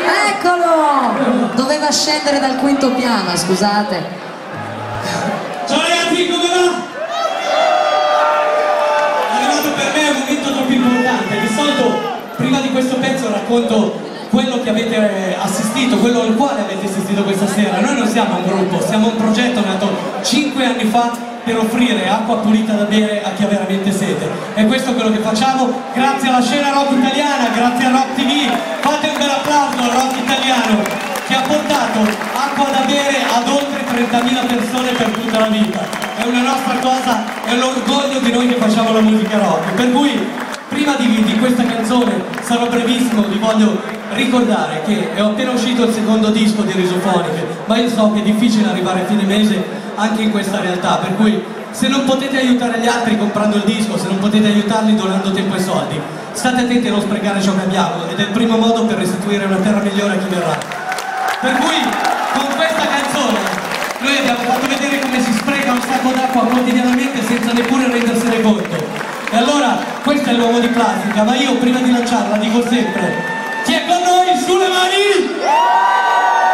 Eccolo! Doveva scendere dal quinto piano, scusate. Ciao ragazzi, come va? È arrivato per me un momento troppo importante. Di solito, prima di questo pezzo, racconto quello che avete assistito, quello al quale avete assistito questa sera. Noi non siamo un gruppo, siamo un progetto nato 5 anni fa per offrire acqua pulita da bere a chi ha veramente sete. E questo è quello che facciamo grazie alla scena rock italiana, grazie a Rock TV. Fate un bel applauso al rock italiano che ha portato acqua da bere ad oltre 30.000 persone per tutta la vita. È una nostra cosa, è l'orgoglio di noi che facciamo la musica rock. Per cui prima di questa canzone, sarò brevissimo, vi voglio ricordare che è appena uscito il secondo disco di Risofoniche, ma io so che è difficile arrivare a fine mese anche in questa realtà, per cui se non potete aiutare gli altri comprando il disco, se non potete aiutarli donando tempo e soldi, state attenti a non sprecare ciò che abbiamo, ed è il primo modo per restituire una terra migliore a chi verrà. Per cui con questa canzone noi abbiamo fatto vedere come si spreca un sacco d'acqua quotidianamente senza neppure rendersene conto. E allora questo è l'uomo di plastica, ma io prima di lanciarla dico sempre: chi è con noi sulle mani?